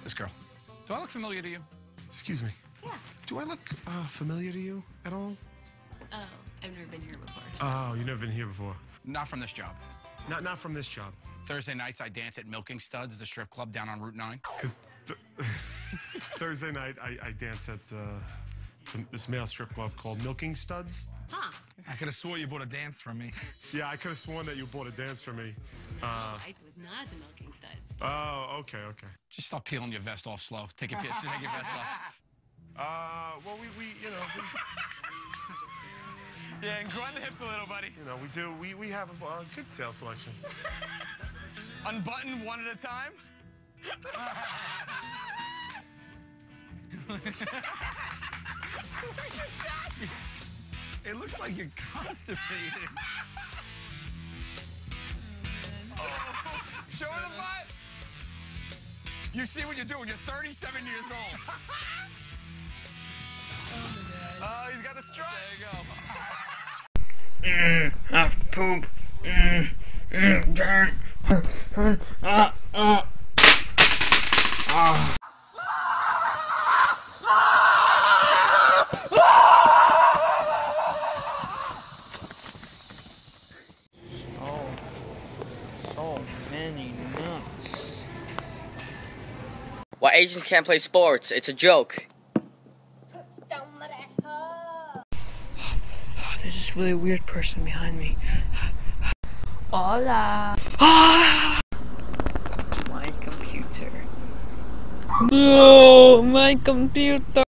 this girl. Do I look familiar to you? Excuse me. Yeah. Do I look familiar to you at all? Oh, I've never been here before. Oh, you've never been here before. Not from this job. Not from this job. Thursday nights, I dance at Milking Studs, the strip club down on Route 9. Because Thursday night, I dance at this male strip club called Milking Studs. Huh. I could have swore you bought a dance from me. Yeah, I could have sworn that you bought a dance for me. I was not at the Milking Studs. Oh, okay. Just stop peeling your vest off slow. Take your vest off. Well, we Yeah, and grind the hips a little, buddy. we have a good sales selection. Unbutton one at a time. It looks like you're constipated. Oh, show her the butt. You see what you're doing. You're 37 years old. Oh, he's got the strut. There you go. Have to poop. So many nuts. Why Asians can't play sports? It's a joke. Oh, there's this really weird person behind me. Hola. My computer. No, my computer.